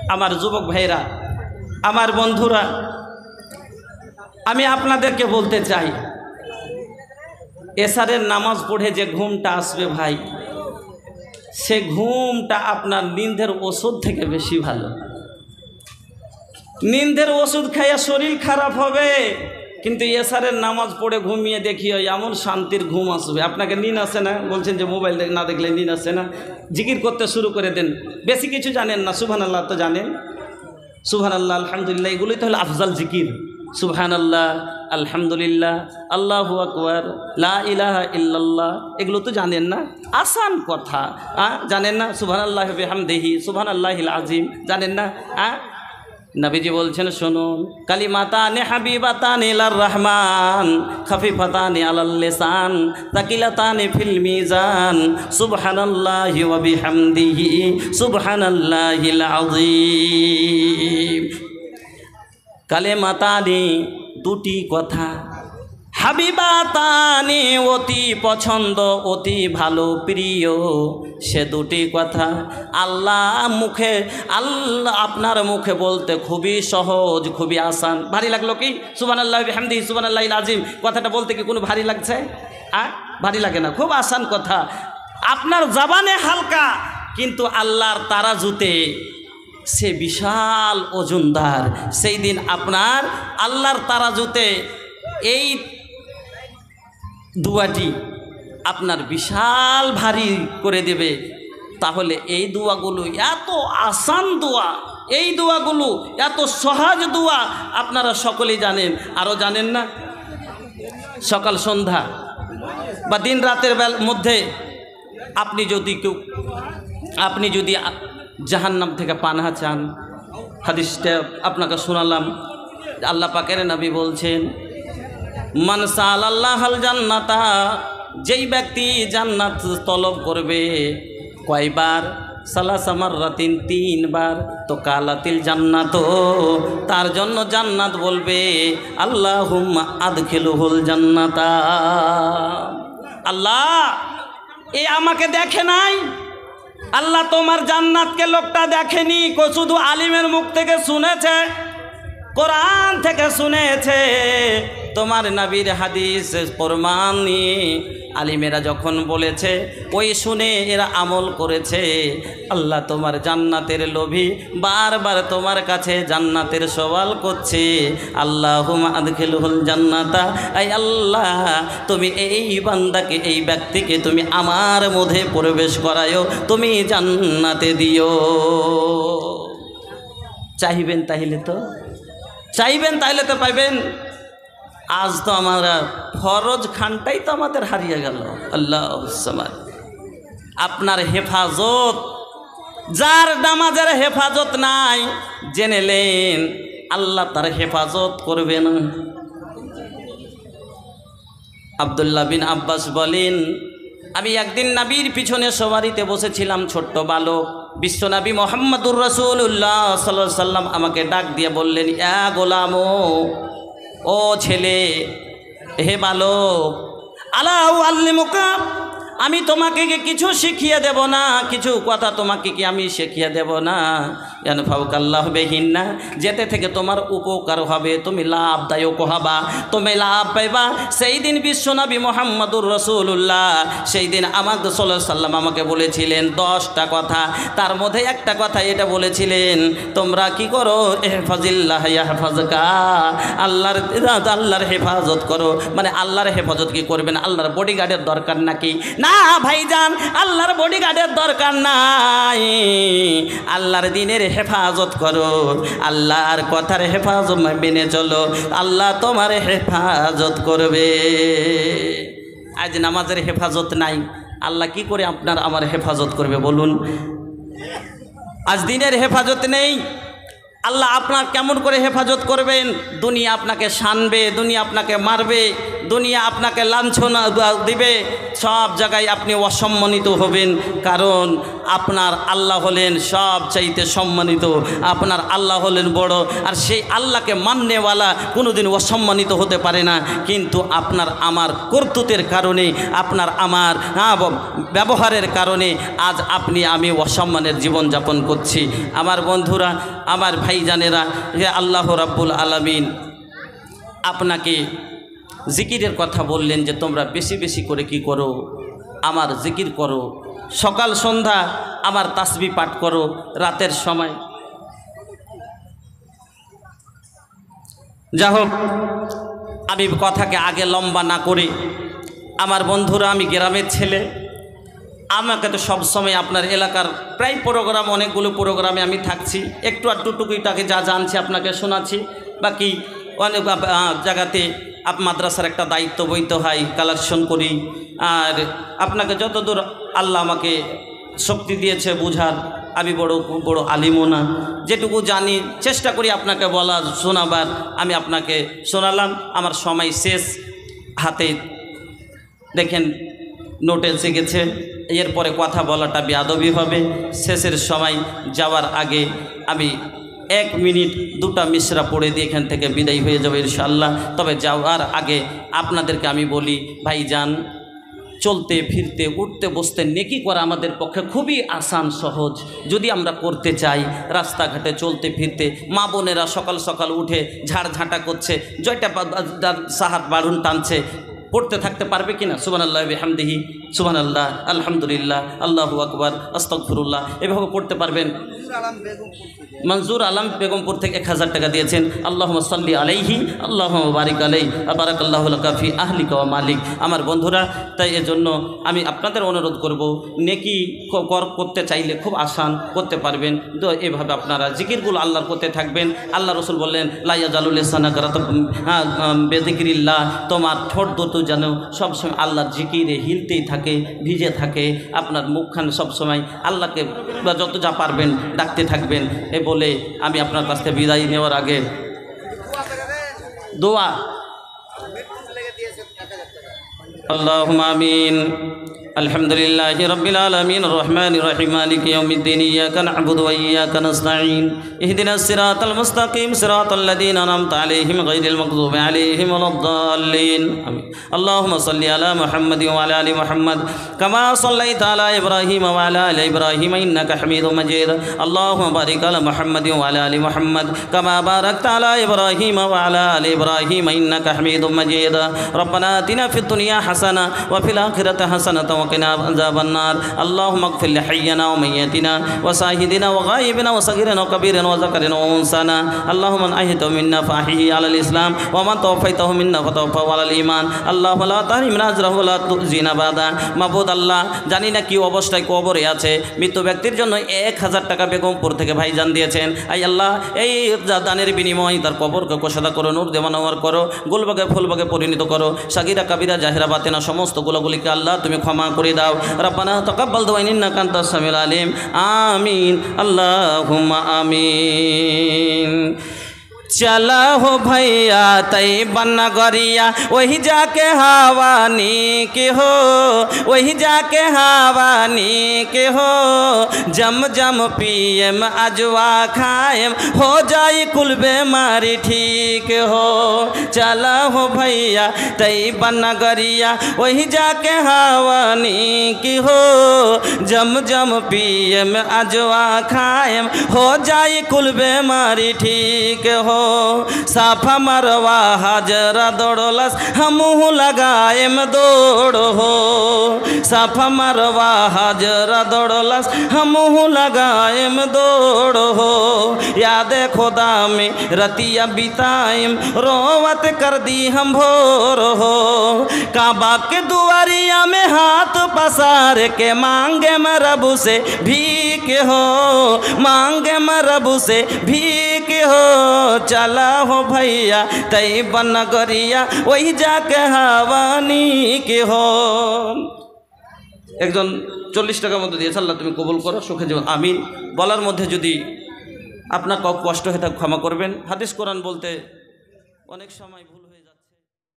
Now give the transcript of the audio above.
আমার যুবক ভাইরা, আমার বন্ধুরা, আমি আপনাদেরকে বলতে চাই, এশারের নামাজ পড়ে যে ঘুমটা আসবে ভাই, সে ঘুমটা আপনার নিন্দের ওষুধ থেকে বেশি ভালো। নিন্দের ওষুধ খাইয়া শরীর খারাপ হবে, কিন্তু এশারের নামাজ পড়ে ঘুমিয়ে দেখিও এমন শান্তির ঘুম আসবে। আপনাকে নিন আসে না, বলছেন যে মোবাইল না দেখলে নিন আসে না, জিকির করতে শুরু করে দেন। বেশি কিছু জানেন না, সুবহানাল্লাহ তো জানেন, সুবহানাল্লাহ আলহামদুলিল্লাহ, এগুলোই তো হলো আফজাল জিকির। সুবহানাল্লাহ আলহামদুলিল্লাহ আল্লাহু আকবার লা ইলাহা ইল্লাল্লাহ, এগুলো তো জানেন না, আসান কথা। জানেন না সুবহানাল্লাহ বিহামদিহি সুবহানাল্লাহিল আযীম, জানেন না? নবীজি বলছেন শুনুন, কালিমাতানে হাবিবাতানে ইলার রহমান খাফিফাতানে আলাল লিসান তাকিলাতানে ফিল মিজান সুবহানাল্লাহি ওয়া বিহামদিহি সুবহানাল্লাহিল আযীম। কালিমাতানে দুটি কথা, হাবিবাতানে অতি পছন্দ, অতি ভালো প্রিয়, সে দুটি কথা আল্লাহ আপনার মুখে বলতে খুবই সহজ, খুবই আসান। ভারী লাগলো কি? সুবহানাল্লাহি বিহামদিহি সুবহানাল্লাহিল আযীম কথাটা বলতে কি কোনো ভারী লাগছে? ভারী লাগে না, খুব আসান কথা। আপনার জবানে হালকা, কিন্তু আল্লাহর তারাজুতে সে বিশাল ওজনদার। সেই দিন আপনার আল্লাহর তারাজুতে এই দুয়াটি আপনার বিশাল ভারী করে দেবে। তাহলে এই দোয়াগুলো এত আসান দোয়া, এই দোয়াগুলো এত সহজ দোয়া, আপনারা সকলেই জানেন। আরও জানেন না? সকাল সন্ধ্যা বা দিন রাতের মধ্যে আপনি যদি জাহান্নাম থেকে পানাহা চান, হাদিসটা আপনাকে শোনালাম। আল্লাহ পাকের নবী বলছেন, মান সাআলাল্লাহাল জান্নাতা, যেই ব্যক্তি জান্নাত তলব করবে কয়বার? সালাসা মাররাতিন, 3 বার। তো কালাতিল জান্নাত, তার জন্য জান্নাত বলবে আল্লাহুম্মা আদখিলহুল জান্নাতা। আল্লাহ এ আমাকে দেখে নাই, আল্লাহ তোমার জান্নাতকে লোকটা দেখেনি, শুধু আলিমের মুখ থেকে শুনেছে, কোরআন থেকে শুনেছে, তোমার নবীর হাদিস প্রমাণ নিয়ে আলিমেরা যখন বলেছে, ওই শুনে এরা আমল করেছে। আল্লাহ তোমার জান্নাতের লোভী বারবার তোমার কাছে জান্নাতের সওয়াল করছে, আল্লাহুম্মা আদখিলহুল জান্নাতা। আই আল্লাহ, তুমি এই বান্দাকে, এই ব্যক্তিকে তুমি আমার মধ্যে প্রবেশ করায়ো, তুমি জান্নাতে দিও। চাইবেন তাহলে তো, চাইবেন তাহলে তো পাইবেন। আজ তো আমরা ফরজ খানটাই তো আমাদের হারিয়ে গেল। আল্লাহুস সামাদ। আপনার হেফাজত, যার নামাজের হেফাজত নাই, জেনেলেন আল্লাহ তার হেফাজত করবে না। আব্দুল্লাহ বিন আব্বাস বলেন, আমি একদিন নবীর পিছনে সওয়ারিতে বসেছিলাম, ছোট্ট বালক। বিশ্বনবী মুহাম্মদুর রাসূলুল্লাহ সাল্লাল্লাহু আলাইহি সাল্লাম আমাকে ডাক দিয়ে বললেন, ইয়া গোলাম, ও ছেলে, হে বালক, আলা উআল্লিমুকা, আমি তোমাকে কিছু শিখিয়ে দেব না, কিছু কথা তোমাকে কি আমি শিখিয়ে দেব না? ইয়ানফাউকাল্লাহু বিহিন্না, যেতে থেকে তোমার উপকার হবে, তুমি লাভদায়ক হবা, তুমি লাভ পাইবা। সেই দিন বিশ্বনবী মুহাম্মদুর রাসূলুল্লাহ, সেই দিন আমাকে সাল্লাল্লাহু আলাইহি সাল্লাম আমাকে বলেছিলেন 10টা কথা। তার মধ্যে একটা কথা এটা বলেছিলেন, তোমরা কি করো? ইহফাজিল্লাহ ইয়াহফাজকা, আল্লাহর হেফাজত করো। মানে আল্লাহর হেফাজত কি করবেন? আল্লাহর বডিগার্ডের দরকার নাকি? না ভাইজান, আল্লাহর বডিগার্ডের দরকার নাই, আল্লাহর দ্বীনের হেফাজত করো, আল্লাহর কথার হেফাজত মেনে চলো, আল্লাহ তোমার হেফাজত করবে। আজ নামাজের হেফাজত নাই, আল্লাহ কি করে আপনার আমার হেফাজত করবে বলুন? আজ দ্বীনের হেফাজত নেই, আল্লাহ আপনার কেমন করে হেফাজত করবেন? দুনিয়া আপনাকে শানবে, দুনিয়া আপনাকে মারবে, দুনিয়া আপনাকে লাঞ্ছনা দিবে, সব জায়গায় আপনি অসম্মানিত হবেন। কারণ আপনার আল্লাহ হলেন সব চাইতে সম্মানিত, আপনার আল্লাহ হলেন বড়। আর সেই আল্লাহকে মাননেওয়ালা কোনোদিন অসম্মানিত হতে পারে না। কিন্তু আপনার আমার কর্তৃত্বের কারণে, আপনার আমার ব্যবহারের কারণে আজ আপনি আমি অসম্মানের জীবনযাপন করছি। আমার বন্ধুরা, আমার ভাইজানেরা, হে আল্লাহ রাব্বুল আলামিন আপনাকে জিকিরের কথা বললেন যে তোমরা বেশি বেশি করে কি করো, আমার জিকির করো, সকাল সন্ধ্যা আমার তাসবিহ পাঠ করো, রাতের সময়। যা হোক, আমি কথাকে আগে লম্বা না করে, আমার বন্ধুরা, আমি গ্রামের ছেলে, আমাকে তো সবসময় আপনার এলাকার প্রায় প্রোগ্রাম, অনেকগুলো প্রোগ্রামে আমি থাকছি, একটু আধটুকুটাকে যা জানছি আপনাকে শোনাচ্ছি। বাকি অনেক জায়গাতে মাদ্রাসার একটা দায়িত্ব বইতে হয়, কালেকশন করি। আর আপনাকে যতদূর আল্লাহ আমাকে শক্তি দিয়েছে বুঝার, আমি বড় আলিমও না, যেটুকু জানি চেষ্টা করি আপনাকে বলার, শোনাবার। আমি আপনাকে শোনালাম, আমার সময় শেষ, হাতে দেখেন নোটে এসে গেছে। এরপরে কথা বলাটা বেয়াদবি হবে। শেষের সময় যাওয়ার আগে আমি 1 মিনিট 2টা মিসরা পড়ে দিয়ে এখান থেকে বিদায় হয়ে যাবে ইনশাআল্লাহ। তবে যাওয়ার আগে আপনাদেরকে আমি বলি, ভাইজান, চলতে ফিরতে উঠতে বসতে নেকি করা আমাদের পক্ষে খুবই আসান সহজ, যদি আমরা করতে চাই। রাস্তাঘাটে চলতে ফিরতে মা বোনেরা সকাল সকাল উঠে ঝাড়ঝাঁটা করছে, জয়টা সাহাত বারুন টানছে, পড়তে থাকতে পারবে কিনা? সুবহানাল্লাহি ওয়া বিহামদিহি, সুবহানাল্লাহ, আলহামদুলিল্লাহ, আল্লাহু আকবার, আস্তাগফিরুল্লাহ, এভাবে পড়তে পারবেন। মনজুর আলম বেগমপুর থেকে 1000 টাকা দিয়েছেন। আল্লাহুম্মা সাল্লি আলাইহি, আল্লাহুম্মা বারিক আলাইহি, বারাকাল্লাহু লাকা ফি আহলিকা ওয়া মালিক। আমার বন্ধুরা, তাই এজন্য আমি আপনাদের অনুরোধ করব, নেকি করতে চাইলে খুব আসান, করতে পারবেন। তো এভাবে আপনারা জিকিরগুলো আল্লাহর করতে থাকবেন। আল্লাহ রসুল বললেন, লা ইয়াজালু লিসানাকা রাতবান বিযিকরিল্লাহ, তোমার ঠোঁট দুটো যেন সবসময় আল্লাহর জিকিরে হিলতেই থাকে, ভিজে থাকে। আপনার মুখখান সবসময় আল্লাহকে যত যা পারবেন ডাকতে থাকবেন। এ বলে আমি আপনার কাছ থেকে বিদায় নেওয়ার আগে দোয়া, আল্লাহুম্মা আমিন। আলহামদুলিল্লাহি রাব্বিল আলামিন, রহমানির রহিম, মালিকি ইয়াউমিদ্দিন, ইয়াকা না'বুদু ওয়া ইয়াকা নাস্তাঈন, ইহদিনাস সিরাতাল মুস্তাকিম, সিরাতাল লাযীনা আন'আমতা আলাইহিম গায়রিল মাগযুবি আলাইহিম ওয়ালাদ-দাল্লিন। আমিন। আল্লাহুম্মা সাল্লি আলা মুহাম্মাদিন ওয়া আলা আলি মুহাম্মাদ কামা সাল্লাইতা আলা ইব্রাহিম ওয়া আলা আলি ইব্রাহিম ইন্নাকা হামিদুম মাজিদ। আল্লাহুম্মা বারিক আলা মুহাম্মাদিন ওয়া আলা আলি মুহাম্মাদ কামা বারাকতা আলা ইব্রাহিম ওয়া আলা আলি ইব্রাহিম ইন্নাকা হামিদুম মাজিদ। রব্বানা আতিনা ফিদ দুনিয়া হাসানা ওয়া ফিল আখিরাতি হাসানাতাও وقنا عذاب النار. اللهم اغفر لحينا وميتنا وشاهدنا وغائبنا وصغيرنا وكبيرنا وذكرنا وانثانا. اللهم من احييته منا فاحيه على الاسلام ومن توفيته منا فتوفه على الايمان. اللهم لا تحرمنا اجره ولا تخزنا بعده. মাবুদ আল্লাহ, জানি না কি অবস্থায় কবরে আছে, মৃত্যু ব্যক্তির জন্য 1000 টাকা বেগমপুর থেকে ভাইজান দিয়েছেন। আই আল্লাহ, এই দানের বিনিময়ে তার কবরকে কোষাদা করো, নূর দেওয়ানোয়ার করো, গোলবাগে ফুলবাগে পরিণত করো। সাগিরা কাবিরা জাহিরা বাতেনা সমস্ত গুলোগুলিকে আল্লাহ তুমি ক্ষমা করে দাও। রব্বানা তাকাব্বাল দুআ ইন্নাকা আনতাস সামিউল আলিম। আমিন, আল্লাহুম্মা আমিন। चला हो भैया तैयबा नगरिया, वही जाके हवानी के हो, वही जाके हवानी के हो। जम जम पियम अजवा खाएम, हो जाए कुल बेमारी ठीक हो। चला हो भैया तैयबा नगरिया, वही जाके हवानी की हो। जम जम पियम अजवा खाएम, हो जाए कुल बेमारी ठीक हो। साफा मरवा हाजरा दौड़लस, हमहू लगाएम दौड़ हो। साफा मरवा हाजरा दौड़लस, हमहू लगाएम दौड़ हो। याद खुदा में रतिया बिताएम, रोवत कर दी हम भोर हो। काबा के दुआरिया में हाथ पसार के मांगे मरबू से भीख हो, मांगे मरबू से भीख हो। चला हो भैया तैयबा नगरिया, वही जाके हवानी के हो। একজন 40 টাকার মতো দিয়েছে, আল্লাহ তুমি কবুল করো, সুখে জীবন। আমিন। বলার মধ্যে যদি আপনার কষ্ট হয়ে থাকে ক্ষমা করবেন। হাদিস কোরআন বলতে অনেক সময় ভুল